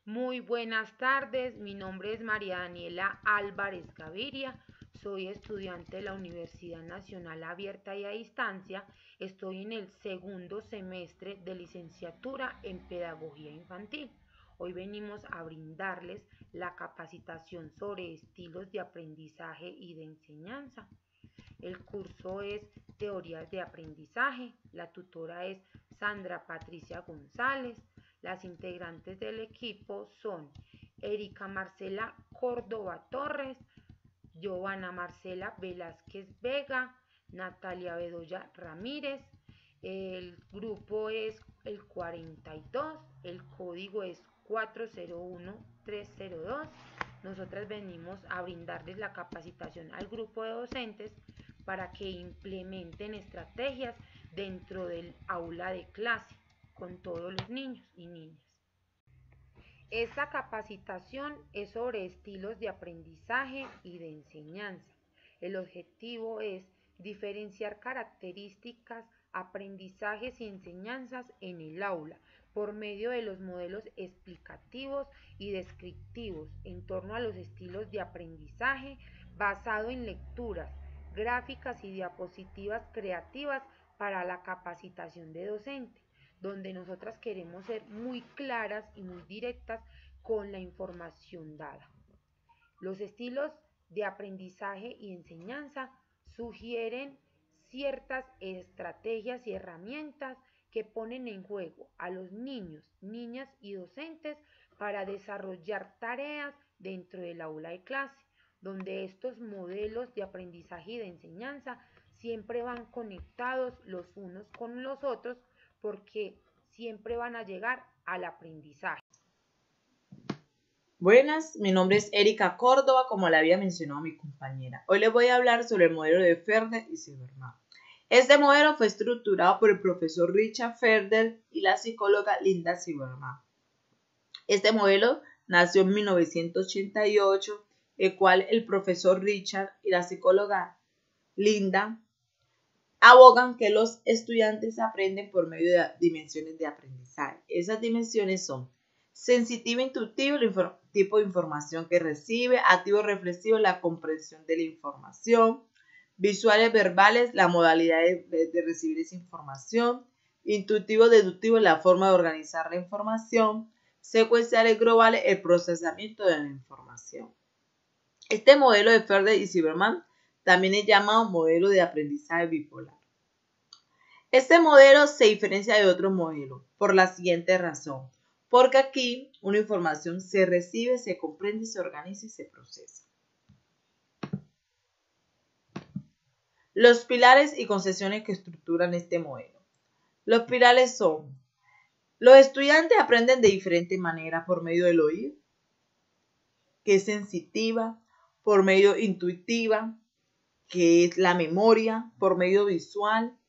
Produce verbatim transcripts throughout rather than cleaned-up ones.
Muy buenas tardes, mi nombre es María Daniela Álvarez Gaviria, soy estudiante de la Universidad Nacional Abierta y a Distancia, estoy en el segundo semestre de licenciatura en Pedagogía Infantil. Hoy venimos a brindarles la capacitación sobre estilos de aprendizaje y de enseñanza. El curso es Teorías de Aprendizaje, la tutora es Sandra Patricia González. Las integrantes del equipo son Erika Marcela Córdoba Torres, Giovanna Marcela Velázquez Vega, Natalia Bedoya Ramírez. El grupo es el cuarenta y dos, el código es cuatro cero uno tres cero dos. Nosotras venimos a brindarles la capacitación al grupo de docentes para que implementen estrategias dentro del aula de clase con todos los niños y niñas. Esta capacitación es sobre estilos de aprendizaje y de enseñanza. El objetivo es diferenciar características, aprendizajes y enseñanzas en el aula por medio de los modelos explicativos y descriptivos en torno a los estilos de aprendizaje basado en lecturas, gráficas y diapositivas creativas para la capacitación de docentes, donde nosotras queremos ser muy claras y muy directas con la información dada. Los estilos de aprendizaje y enseñanza sugieren ciertas estrategias y herramientas que ponen en juego a los niños, niñas y docentes para desarrollar tareas dentro del aula de clase, donde estos modelos de aprendizaje y de enseñanza siempre van conectados los unos con los otros porque siempre van a llegar al aprendizaje. Buenas, mi nombre es Erika Córdoba, como le había mencionado mi compañera. Hoy les voy a hablar sobre el modelo de Ferder y Zimmermann. Este modelo fue estructurado por el profesor Richard Ferder y la psicóloga Linda Zimmermann. Este modelo nació en mil novecientos ochenta y ocho, el cual el profesor Richard y la psicóloga Linda abogan que los estudiantes aprenden por medio de dimensiones de aprendizaje. Esas dimensiones son sensitivo, intuitivo, el tipo de información que recibe, activo, reflexivo, la comprensión de la información, visuales, verbales, la modalidad de, de, de recibir esa información, intuitivo, deductivo, la forma de organizar la información, secuenciales, globales, el procesamiento de la información. Este modelo de Ferder y Zimmermann también es llamado modelo de aprendizaje bipolar. Este modelo se diferencia de otros modelos por la siguiente razón, porque aquí una información se recibe, se comprende, se organiza y se procesa. Los pilares y concepciones que estructuran este modelo. Los pilares son: los estudiantes aprenden de diferentes maneras por medio del oído, que es sensitiva, por medio intuitiva, que es la memoria, por medio visual,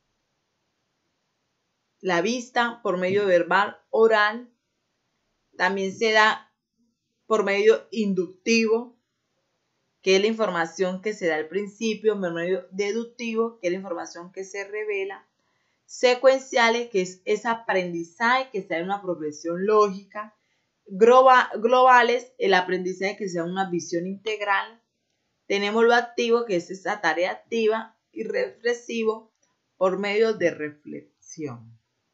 la vista, por medio verbal, oral. También se da por medio inductivo, que es la información que se da al principio, por medio deductivo, que es la información que se revela, secuenciales, que es ese aprendizaje que se da en una progresión lógica, globales, el aprendizaje que se da en una visión integral. Tenemos lo activo, que es esa tarea activa, y reflexivo, por medio de reflexión.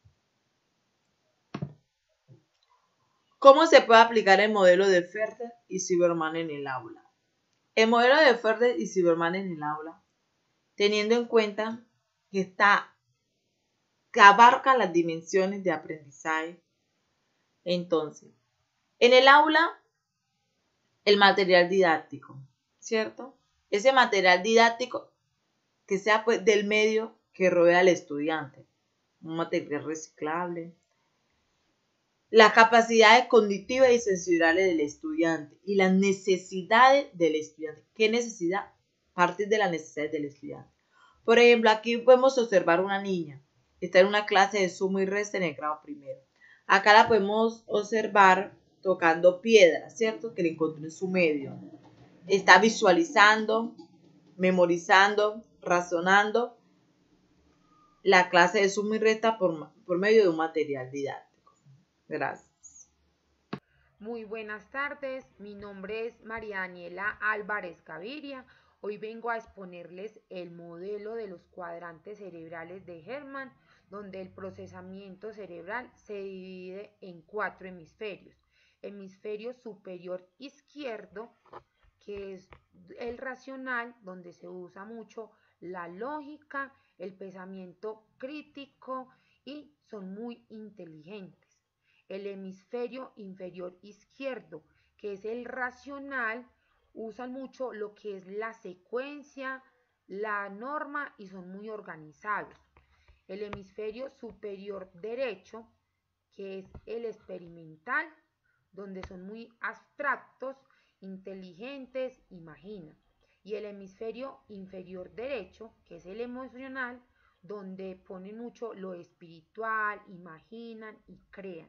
¿Cómo se puede aplicar el modelo de Ferder y Zimmermann en el aula? El modelo de Ferder y Zimmermann en el aula, teniendo en cuenta que, está, que abarca las dimensiones de aprendizaje. Entonces, en el aula, el material didáctico, ¿cierto? Ese material didáctico que sea pues del medio que rodea al estudiante, un material reciclable. Las capacidades cognitivas y sensoriales del estudiante y las necesidades del estudiante. ¿Qué necesidad? Partir de las necesidades del estudiante. Por ejemplo, aquí podemos observar una niña. Está en una clase de suma y resta en el grado primero. Acá la podemos observar tocando piedras, ¿cierto? Que le encontró en su medio. Está visualizando, memorizando, razonando la clase de suma y resta por, por medio de un material didáctico. Gracias. Muy buenas tardes, mi nombre es María Daniela Álvarez Gaviria. Hoy vengo a exponerles el modelo de los cuadrantes cerebrales de Hermann, donde el procesamiento cerebral se divide en cuatro hemisferios. Hemisferio superior izquierdo, que es el racional, donde se usa mucho la lógica, el pensamiento crítico y son muy inteligentes. El hemisferio inferior izquierdo, que es el racional, usan mucho lo que es la secuencia, la norma y son muy organizados. El hemisferio superior derecho, que es el experimental, donde son muy abstractos, inteligentes, imaginan. Y el hemisferio inferior derecho, que es el emocional, donde ponen mucho lo espiritual, imaginan y crean.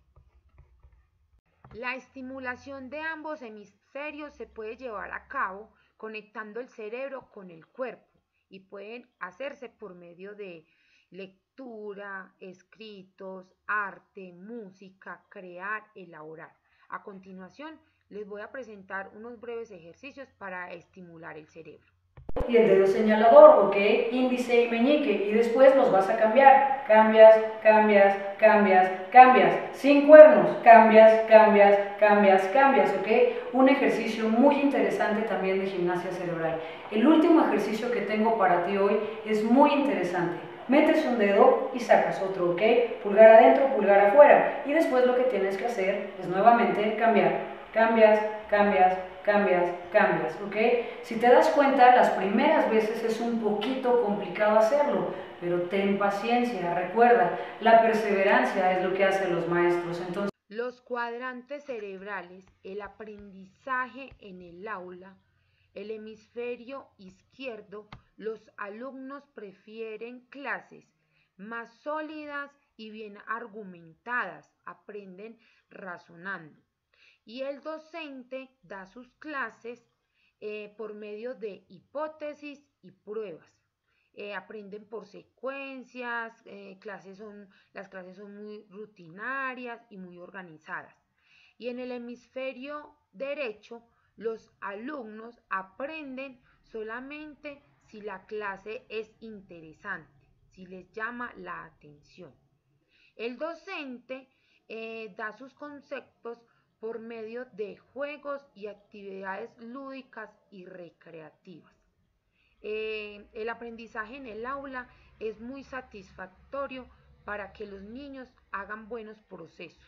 La estimulación de ambos hemisferios se puede llevar a cabo conectando el cerebro con el cuerpo y pueden hacerse por medio de lectura, escritos, arte, música, crear, elaborar. A continuación, les voy a presentar unos breves ejercicios para estimular el cerebro. Y el dedo señalador, ¿ok? Índice y meñique, y después los vas a cambiar. Cambias, cambias, cambias, cambias. Sin cuernos, cambias, cambias, cambias, cambias, ¿ok? Un ejercicio muy interesante también de gimnasia cerebral. El último ejercicio que tengo para ti hoy es muy interesante. Metes un dedo y sacas otro, ¿ok? Pulgar adentro, pulgar afuera. Y después lo que tienes que hacer es nuevamente cambiar. Cambias, cambias, cambias, cambias, ¿ok? Si te das cuenta, las primeras veces es un poquito complicado hacerlo, pero ten paciencia, recuerda, la perseverancia es lo que hacen los maestros. Entonces, los cuadrantes cerebrales, el aprendizaje en el aula, el hemisferio izquierdo, los alumnos prefieren clases más sólidas y bien argumentadas, aprenden razonando. Y el docente da sus clases eh, por medio de hipótesis y pruebas. Eh, aprenden por secuencias, eh, clases son, las clases son muy rutinarias y muy organizadas. Y en el hemisferio derecho, los alumnos aprenden solamente si la clase es interesante, si les llama la atención. El docente eh, da sus conceptos por medio de juegos y actividades lúdicas y recreativas. Eh, el aprendizaje en el aula es muy satisfactorio para que los niños hagan buenos procesos.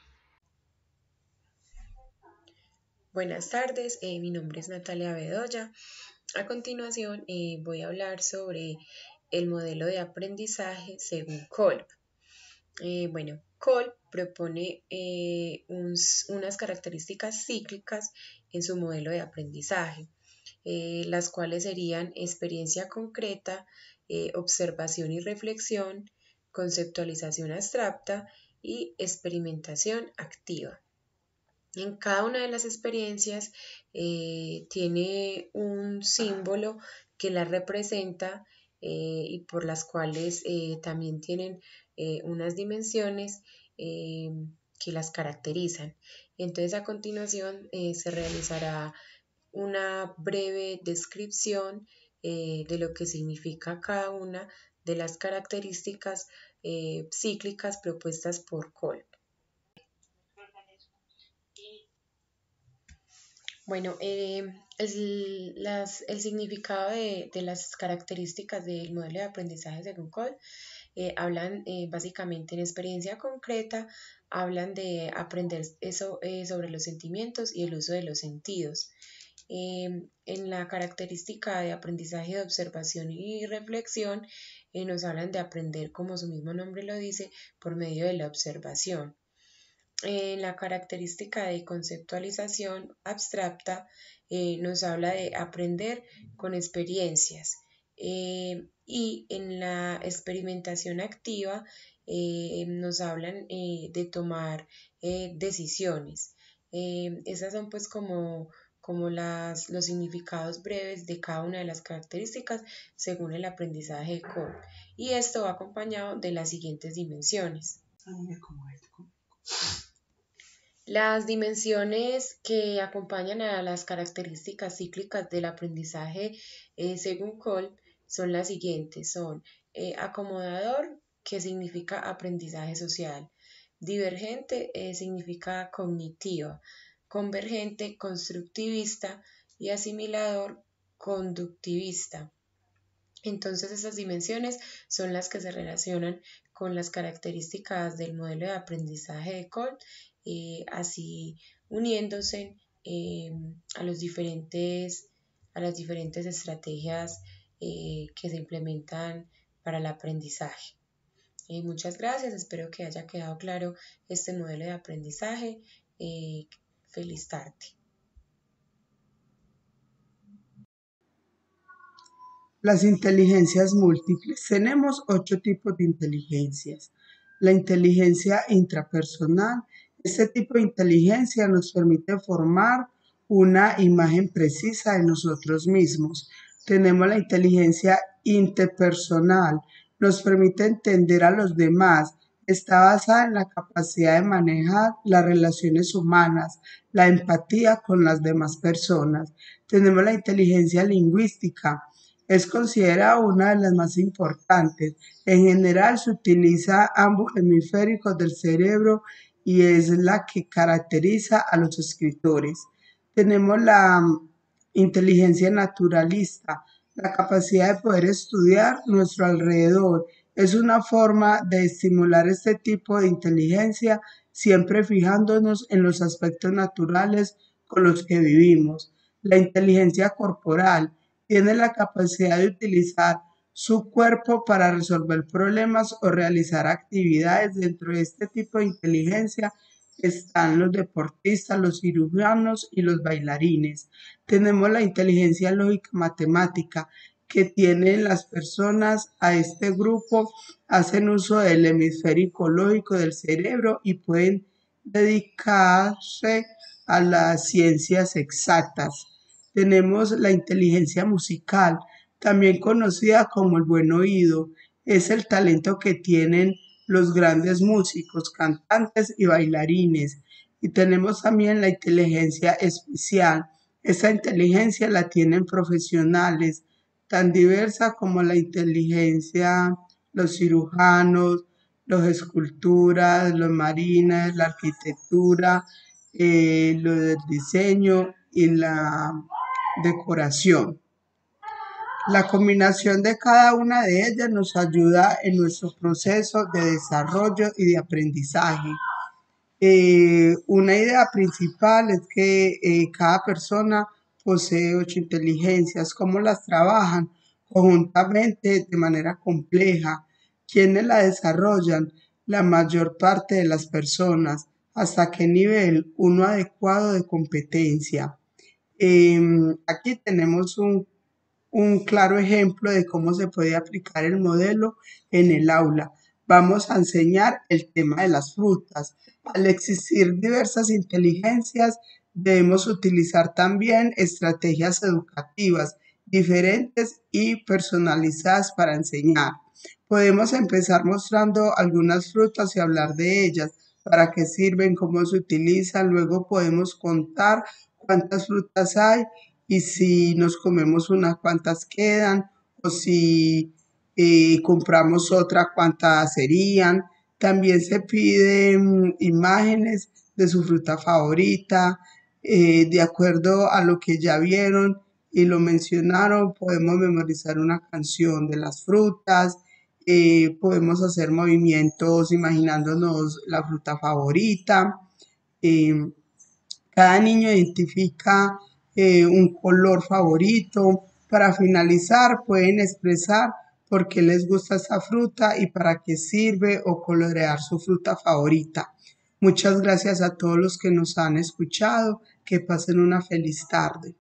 Buenas tardes, eh, mi nombre es Natalia Bedoya. A continuación eh, voy a hablar sobre el modelo de aprendizaje según Kolb. Eh, bueno, Kolb propone eh, un, unas características cíclicas en su modelo de aprendizaje, eh, las cuales serían experiencia concreta, eh, observación y reflexión, conceptualización abstracta y experimentación activa. En cada una de las experiencias eh, tiene un símbolo que las representa eh, y por las cuales eh, también tienen eh, unas dimensiones eh, que las caracterizan. Entonces a continuación eh, se realizará una breve descripción eh, de lo que significa cada una de las características eh, cíclicas propuestas por Kolb. Bueno, eh, el, las, el significado de, de, las características del modelo de aprendizaje según Kolb eh, hablan eh, básicamente en experiencia concreta, hablan de aprender eso, eh, sobre los sentimientos y el uso de los sentidos. Eh, en la característica de aprendizaje de observación y reflexión eh, nos hablan de aprender, como su mismo nombre lo dice, por medio de la observación. En la característica de conceptualización abstracta eh, nos habla de aprender con experiencias eh, y en la experimentación activa eh, nos hablan eh, de tomar eh, decisiones. Eh, esas son pues como, como las, los significados breves de cada una de las características según el aprendizaje de Kolb, y esto va acompañado de las siguientes dimensiones. Las dimensiones que acompañan a las características cíclicas del aprendizaje eh, según Kolb son las siguientes, son eh, acomodador, que significa aprendizaje social, divergente eh, significa cognitiva, convergente, constructivista y asimilador, conductivista. Entonces, esas dimensiones son las que se relacionan con las características del modelo de aprendizaje de Kolb, eh, así uniéndose eh, a, los diferentes, a las diferentes estrategias eh, que se implementan para el aprendizaje. Eh, muchas gracias, espero que haya quedado claro este modelo de aprendizaje. Eh, feliz tarde. Las inteligencias múltiples. Tenemos ocho tipos de inteligencias. La inteligencia intrapersonal. Este tipo de inteligencia nos permite formar una imagen precisa de nosotros mismos. Tenemos la inteligencia interpersonal. Nos permite entender a los demás. Está basada en la capacidad de manejar las relaciones humanas, la empatía con las demás personas. Tenemos la inteligencia lingüística. Es considerada una de las más importantes. En general se utiliza ambos hemisféricos del cerebro y es la que caracteriza a los escritores. Tenemos la inteligencia naturalista, la capacidad de poder estudiar nuestro alrededor. Es una forma de estimular este tipo de inteligencia, siempre fijándonos en los aspectos naturales con los que vivimos. La inteligencia corporal tiene la capacidad de utilizar su cuerpo para resolver problemas o realizar actividades. Dentro de este tipo de inteligencia están los deportistas, los cirujanos y los bailarines. Tenemos la inteligencia lógica matemática que tienen las personas a este grupo, hacen uso del hemisférico lógico del cerebro y pueden dedicarse a las ciencias exactas. Tenemos la inteligencia musical, también conocida como el buen oído. Es el talento que tienen los grandes músicos, cantantes y bailarines. Y tenemos también la inteligencia especial. Esa inteligencia la tienen profesionales, tan diversa como la inteligencia, los cirujanos, los esculturas, los marines, la arquitectura, eh, lo del diseño y la decoración. La combinación de cada una de ellas nos ayuda en nuestro proceso de desarrollo y de aprendizaje. Eh, una idea principal es que eh, cada persona posee ocho inteligencias. ¿Cómo las trabajan? Conjuntamente, de manera compleja. ¿Quiénes la desarrollan? La mayor parte de las personas. ¿Hasta qué nivel? Uno adecuado de competencia. Eh, aquí tenemos un, un claro ejemplo de cómo se puede aplicar el modelo en el aula. Vamos a enseñar el tema de las frutas. Al existir diversas inteligencias, debemos utilizar también estrategias educativas diferentes y personalizadas para enseñar. Podemos empezar mostrando algunas frutas y hablar de ellas, para qué sirven, cómo se utilizan. Luego podemos contar cuántas frutas hay y si nos comemos unas cuantas quedan o si eh, compramos otra cuántas serían. También se piden imágenes de su fruta favorita, eh, de acuerdo a lo que ya vieron y lo mencionaron. Podemos memorizar una canción de las frutas, eh, podemos hacer movimientos imaginándonos la fruta favorita. Eh, Cada niño identifica eh, un color favorito. Para finalizar, pueden expresar por qué les gusta esta fruta y para qué sirve o colorear su fruta favorita. Muchas gracias a todos los que nos han escuchado. Que pasen una feliz tarde.